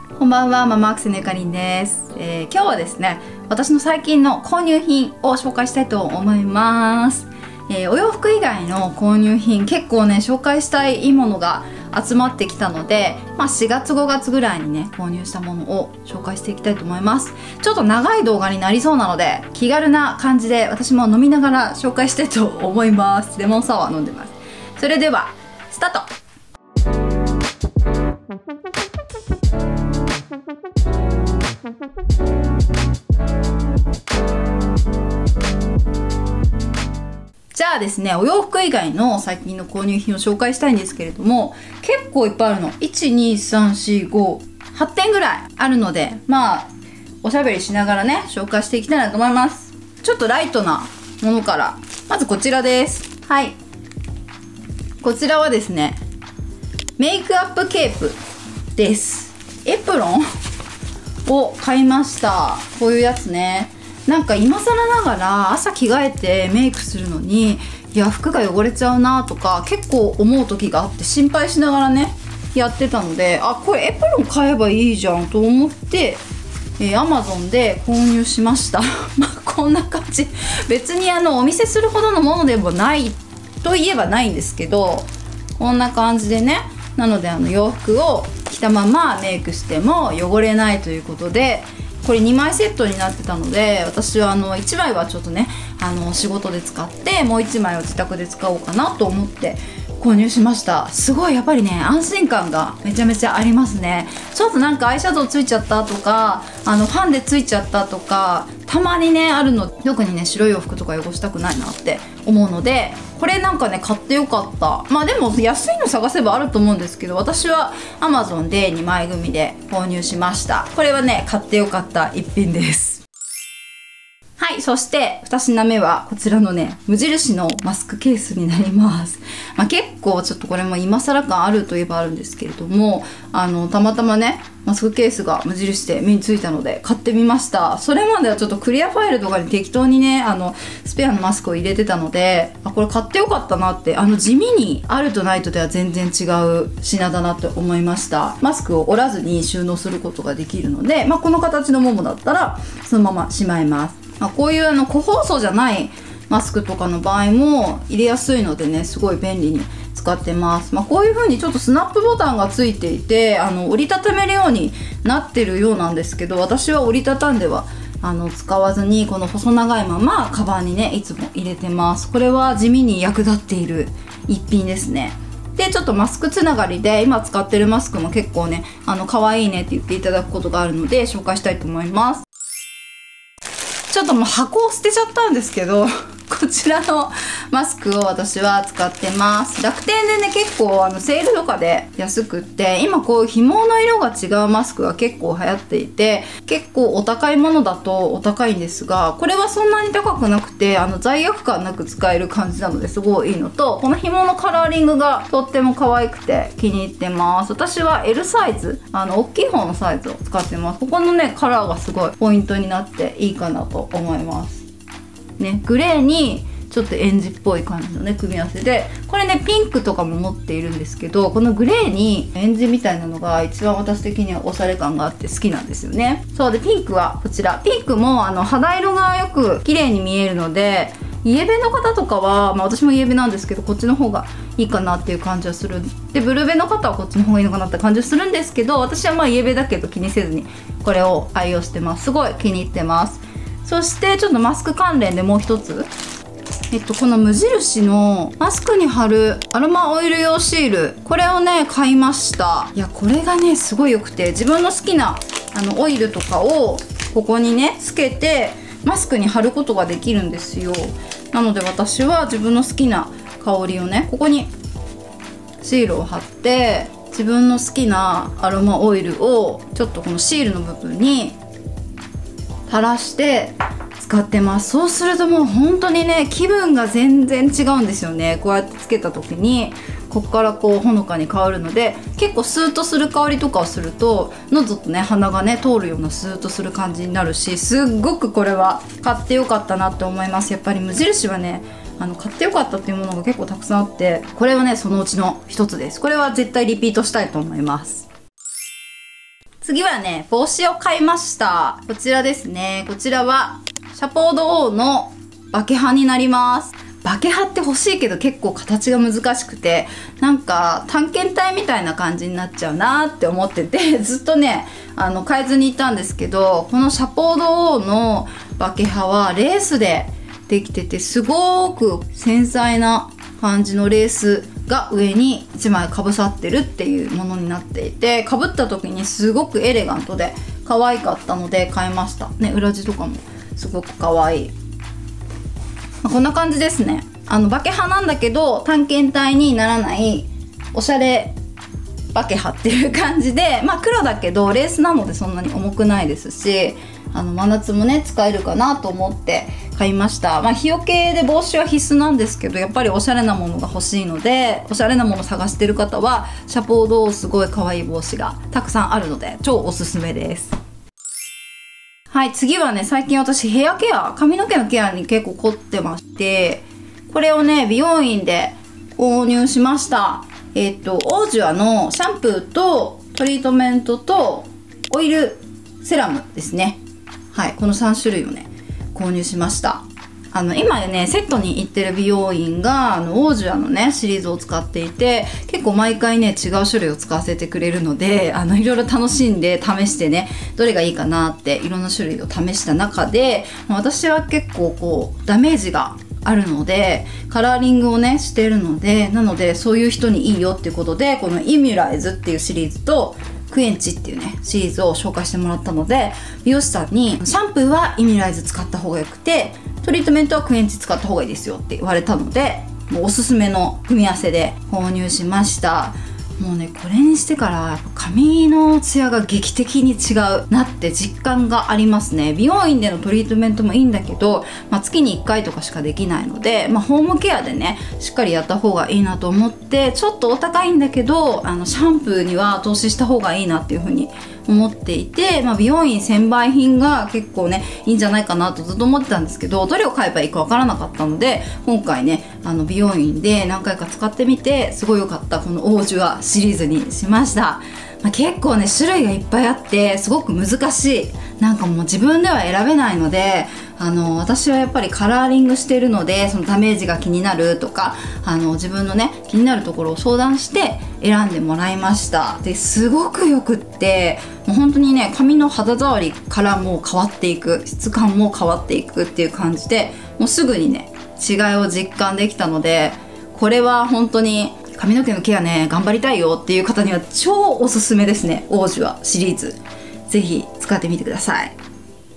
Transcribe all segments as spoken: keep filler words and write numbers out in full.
こんばんは、ママアクセのゆかりんです、えー、今日はですね、私の最近の購入品を紹介したいと思います、えー、お洋服以外の購入品結構ね紹介したいいいものが集まってきたので、まあ、しがつごがつぐらいにね購入したものを紹介していきたいと思います。ちょっと長い動画になりそうなので気軽な感じで私も飲みながら紹介したいと思います。レモンサワー飲んでます。それではスタート。じゃあですね、お洋服以外の最近の購入品を紹介したいんですけれども、結構いっぱいあるの。いち、に、さん、し、ご、はってんぐらいあるので、まあおしゃべりしながらね紹介していきたいなと思います。ちょっとライトなものから、まずこちらです。はい、こちらはですね、メイクアップケープです。エプロンを買いました。こういうやつね。なんか今更ながら朝着替えてメイクするのに、いや服が汚れちゃうなとか結構思う時があって、心配しながらねやってたので、あ、これエプロン買えばいいじゃんと思って、えー、Amazon で購入しましたまあこんな感じ。別にあのお見せするほどのものでもないといえばないんですけど、こんな感じでね。なのであの洋服を着たままメイクしても汚れないということで、これにまいセットになってたので、私はあのいちまいはちょっとねあの仕事で使って、もういちまいを自宅で使おうかなと思って購入しました。すごいやっぱりね安心感がめちゃめちゃありますね。ちょっとなんかアイシャドウついちゃったとか、あのファンでついちゃったとかたまにねあるの。特にね白い洋服とか汚したくないなって思うので、これなんかね買ってよかった。まあでも安いの探せばあると思うんですけど、私は Amazon でにまい組で購入しました。これはね買ってよかった一品です。はい、そしてふた品目はこちらのね無印のマスクケースになります。まあ、結構ちょっとこれも今更感あるといえばあるんですけれども、あのたまたまねマスクケースが無印で目についたので買ってみました。それまではちょっとクリアファイルとかに適当にねあのスペアのマスクを入れてたので、あ、これ買ってよかったなって、あの地味にあるとないとでは全然違う品だなって思いました。マスクを折らずに収納することができるので、まあ、この形のものだったらそのまましまいます。まあ、こういうあの個包装じゃないマスクとかの場合も入れやすいのでね、すごい便利に使ってます。まあ、こういう風にちょっとスナップボタンがついていて、あの折りたためるようになってるようなんですけど、私は折りたたんではあの使わずに、この細長いままカバンにねいつも入れてます。これは地味に役立っている一品ですね。でちょっとマスクつながりで、今使ってるマスクも結構ねあの可愛いねって言っていただくことがあるので紹介したいと思います。ちょっともう箱を捨てちゃったんですけどこちらのマスクを私は使ってます。楽天でね結構あのセールとかで安くって、今こう紐の色が違うマスクが結構流行っていて、結構お高いものだとお高いんですが、これはそんなに高くなくてあの罪悪感なく使える感じなのですごいいいのと、この紐のカラーリングがとっても可愛くて気に入ってます。私は エル サイズ、あの大きい方のサイズを使ってます。ここのねカラーがすごいポイントになっていいかなと思いますね。グレーにちょっとエンジっぽい感じのね組み合わせで、これねピンクとかも持っているんですけど、このグレーにエンジみたいなのが一番私的にはおしゃれ感があって好きなんですよね。そうで、ピンクはこちら。ピンクもあの肌色がよく綺麗に見えるので、イエベの方とかは、まあ、私もイエベなんですけどこっちの方がいいかなっていう感じはする。でブルベの方はこっちの方がいいのかなって感じはするんですけど、私はまあイエベだけど気にせずにこれを愛用してます。すごい気に入ってます。そしてちょっとマスク関連でもう一つ、えっと、この無印のマスクに貼るアロマオイル用シール、これをね買いました。いやこれがねすごい良くて、自分の好きなあのオイルとかをここにねつけてマスクに貼ることができるんですよ。なので私は自分の好きな香りをねここにシールを貼って、自分の好きなアロマオイルをちょっとこのシールの部分に垂らして使ってます。そうするともう本当にね気分が全然違うんですよね。こうやってつけた時にここからこうほのかに香るので、結構スーッとする香りとかをすると喉とね鼻がね通るようなスーッとする感じになるし、すっごくこれは買ってよかったなって思います。やっぱり無印はねあの買ってよかったっていうものが結構たくさんあって、これはねそのうちの一つです。これは絶対リピートしたいと思います。 次はね、帽子を買いました。こちらですね。こちらは、シャポード O のバケハになります。バケハって欲しいけど結構形が難しくて、なんか探検隊みたいな感じになっちゃうなって思ってて、ずっとね、あの、変えずにいたんですけど、このシャポード O のバケハはレースでできてて、すごく繊細な感じのレースが上にいちまいかぶさってるっていうものになっていて、かぶった時にすごくエレガントで可愛かったので買いましたね。裏地とかもすごく可愛い。まあ、こんな感じですね。あのバケハなんだけど探検隊にならないおしゃれバケハっていう感じで、まあ黒だけどレースなのでそんなに重くないですし、あの真夏もね使えるかなと思って買いました。まあ日よけで帽子は必須なんですけど、やっぱりおしゃれなものが欲しいので、おしゃれなもの探してる方はシャポードすごい可愛い帽子がたくさんあるので超おすすめです。はい、次はね、最近私ヘアケア、髪の毛のケアに結構凝ってまして、これをね美容院で購入しました。えっとオージュアのシャンプーとトリートメントとオイルセラムですね。はい、このさん種類をね購入しました。あの今ねセットに行ってる美容院があのオージュアのねシリーズを使っていて、結構毎回ね違う種類を使わせてくれるので、あのいろいろ楽しんで試してね、どれがいいかなっていろんな種類を試した中で、私は結構こうダメージがあるのでカラーリングをねしてるので、なのでそういう人にいいよっていうことで、このイミュライズっていうシリーズとクエンチっていうねシリーズを紹介してもらったので、美容師さんにシャンプーはイミュライズ使った方がよくてトリートメントはクエンチ使った方がいいですよって言われたので、もうおすすめの組み合わせで購入しました。もうねこれにしてからやっぱ髪のツヤが劇的に違うなって実感がありますね。美容院でのトリートメントもいいんだけど、まあ、月にいっかいとかしかできないので、まあ、ホームケアでねしっかりやった方がいいなと思って、ちょっとお高いんだけどあのシャンプーには投資した方がいいなっていう風に思っていて、まあ、美容院専売品が結構ねいいんじゃないかなとずっと思ってたんですけど、どれを買えばいいかわからなかったので、今回ねあの美容院で何回か使ってみてすごい良かったこのオージュアシリーズにしました。まあ、結構ね種類がいっぱいあってすごく難しい、なんかもう自分では選べないので、あの私はやっぱりカラーリングしてるので、そのダメージが気になるとか、あの自分のね気になるところを相談して選んでもらいました。ですごくよくって、もう本当にね髪の肌触りからもう変わっていく、質感も変わっていくっていう感じで、もうすぐにね違いを実感できたので、これは本当に髪の毛のケアね頑張りたいよっていう方には超おすすめですね。オージュアシリーズぜひ使ってみてください。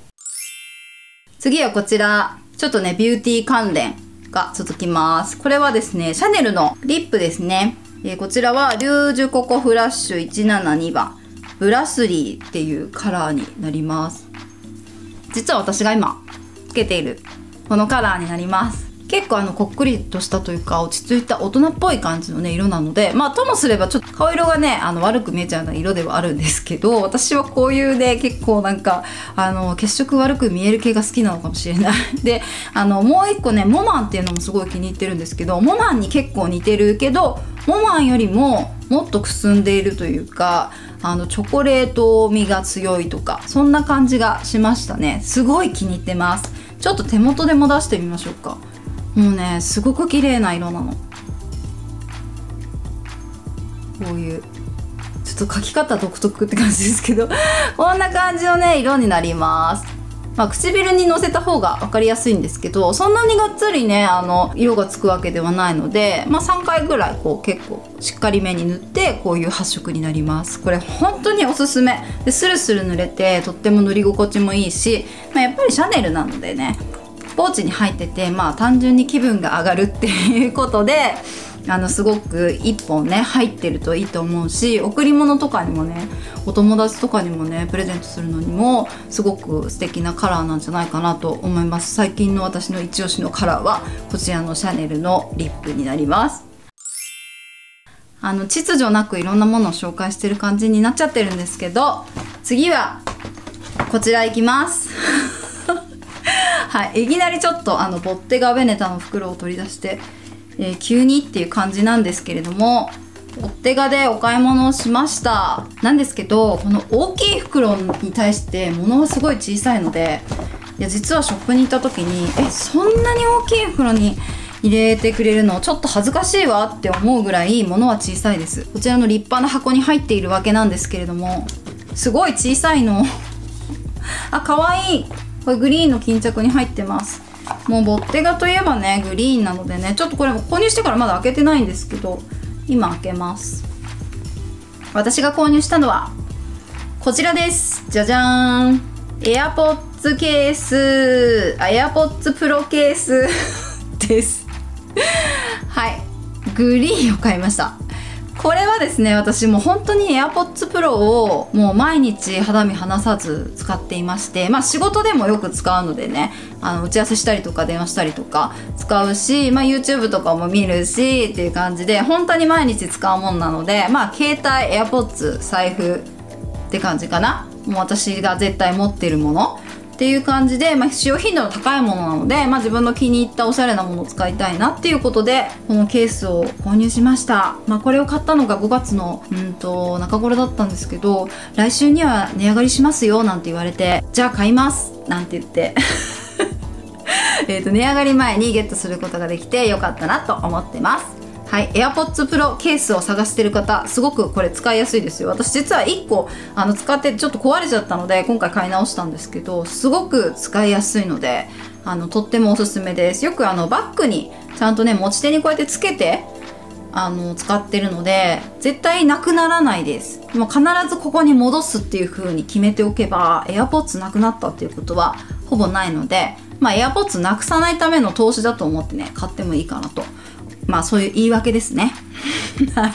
次はこちら、ちょっとねビューティー関連が続きます。これはですねシャネルのリップですね。えー、こちらはリュージュココフラッシュいちななにばんブラスリーっていうカラーになります。実は私が今つけているこのカラーになります。結構あのこっくりとしたというか落ち着いた大人っぽい感じのね色なので、まあともすればちょっと顔色がねあの悪く見えちゃうような色ではあるんですけど、私はこういうね結構なんかあの血色悪く見える系が好きなのかもしれないで、あのもう一個ねモマンっていうのもすごい気に入ってるんですけど、モマンに結構似てるけどモマンよりももっとくすんでいるというか、あのチョコレート味が強いとかそんな感じがしましたね。すごい気に入ってます。ちょっと手元でも出してみましょうか。もうねすごく綺麗な色なの。こういうちょっと描き方独特って感じですけどこんな感じのね色になります。まあ、唇にのせた方が分かりやすいんですけど、そんなにがっつりねあの色がつくわけではないので、まあ、さんかいぐらいこう結構しっかりめに塗ってこういう発色になります。これ本当におすすめで、スルスル塗れてとっても塗り心地もいいし、まあ、やっぱりシャネルなのでねポーチに入ってて、まあ単純に気分が上がるっていうことで、あのすごくいっぽんね入ってるといいと思うし、贈り物とかにもねお友達とかにもねプレゼントするのにもすごく素敵なカラーなんじゃないかなと思います。最近の私の一押しのカラーはこちらのシャネルのリップになります。あの秩序なくいろんなものを紹介してる感じになっちゃってるんですけど、次はこちらいきますはい、いきなりちょっとあのボッテガ・ヴェネタの袋を取り出して、えー、急にっていう感じなんですけれども、ボッテテガでお買い物をしました。なんですけど、この大きい袋に対して物はすごい小さいので、いや実はショップに行った時にえそんなに大きい袋に入れてくれるのちょっと恥ずかしいわって思うぐらい物は小さいです。こちらの立派な箱に入っているわけなんですけれども、すごい小さいのあ、かわいい。これグリーンの巾着に入ってます。もうボッテガといえばねグリーンなのでね、ちょっとこれ購入してからまだ開けてないんですけど、今開けます。私が購入したのはこちらです。じゃじゃーん。AirPods ケース、あ AirPods Pro ケースですはい、グリーンを買いました。これはですね、私もう本当に AirPods Pro をもう毎日肌身離さず使っていまして、まあ仕事でもよく使うのでね、あの打ち合わせしたりとか電話したりとか使うし、まあ YouTube とかも見るしっていう感じで本当に毎日使うもんなので、まあ携帯、AirPods、財布って感じかな。もう私が絶対持ってるものっていう感じで、まあ、使用頻度の高いものなので、まあ、自分の気に入ったおしゃれなものを使いたいなっていうことでこのケースを購入しました。まあ、これを買ったのがごがつのうんと中頃だったんですけど、来週には値上がりしますよなんて言われて、じゃあ買いますなんて言ってえと値上がり前にゲットすることができてよかったなと思ってます。はい、AirPods Pro ケースを探してる方、すごくこれ使いやすいですよ。私実はいっこあの使ってちょっと壊れちゃったので今回買い直したんですけど、すごく使いやすいのであのとってもおすすめです。よくあのバッグにちゃんとね持ち手にこうやってつけてあの使ってるので絶対なくならないです。もう必ずここに戻すっていう風に決めておけば AirPods なくなったっていうことはほぼないので、まあ AirPods なくさないための投資だと思ってね買ってもいいかなと。まあそういう言い訳ですねはい。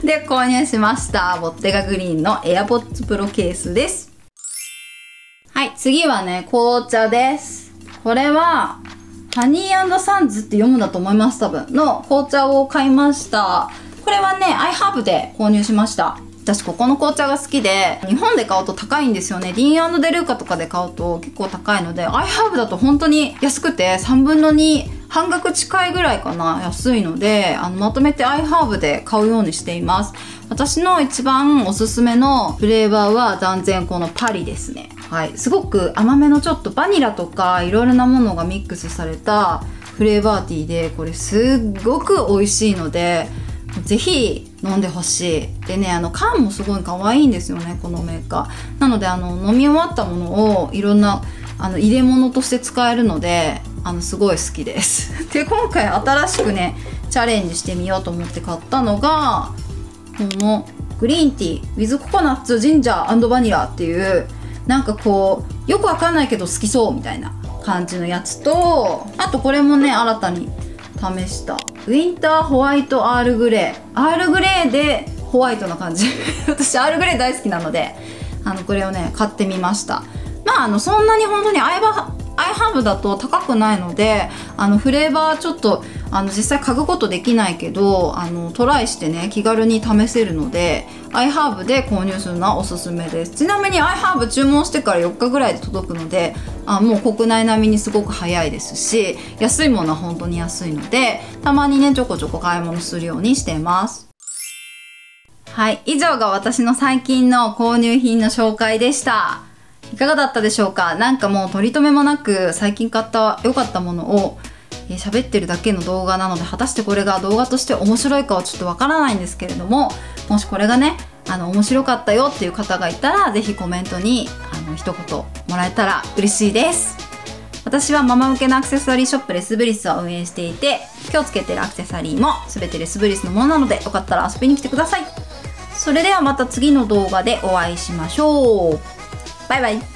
で購入しましたボッテガグリーンの AirPods Pro ケースです。はい、次はね紅茶です。これはハニー&サンズって読むんだと思います多分の紅茶を買いました。これはね iHerb で購入しました。私ここの紅茶が好きで、日本で買うと高いんですよね。ディーン&デルーカとかで買うと結構高いので iHerb だと本当に安くてさんぶんのに半額近いぐらいかな、安いのであのまとめて iHerb で買うようにしています。私の一番おすすめのフレーバーは断然このパリですね。はい、すごく甘めのちょっとバニラとかいろいろなものがミックスされたフレーバーティーで、これすっごく美味しいのでぜひ飲んでほしい。でね、あの缶もすごい可愛いんですよねこのメーカーなので、あの飲み終わったものをいろんなあの入れ物として使えるのであのすごい好きですで今回新しくねチャレンジしてみようと思って買ったのがこのグリーンティー with ココナッツジンジャー&バニラっていう、なんかこうよくわかんないけど好きそうみたいな感じのやつと、あとこれもね新たに試したウィンターホワイトアールグレーアールグレーでホワイトな感じ私アールグレー大好きなのであのこれをね買ってみました。まああのそんなに本当にアイバアイハーブだと高くないので、あのフレーバーちょっとあの実際嗅ぐことできないけどあのトライしてね気軽に試せるので iHerb で購入するのはおすすめです。ちなみに iHerb 注文してからよっかぐらいで届くので、あもう国内並みにすごく早いですし、安いものは本当に安いのでたまにねちょこちょこ買い物するようにしています。はい、以上が私の最近の購入品の紹介でした。いかがだったでしょうか。なんかもう取り留めもなく最近買った良かったものをえー、喋ってるだけの動画なので、果たしてこれが動画として面白いかはちょっとわからないんですけれども、もしこれがねあの面白かったよっていう方がいたらぜひコメントにあの一言もらえたら嬉しいです。私はママ向けのアクセサリーショップレスブリスを運営していて、今日つけてるアクセサリーも全てレスブリスのものなのでよかったら遊びに来てください。それではまた次の動画でお会いしましょう。バイバイ。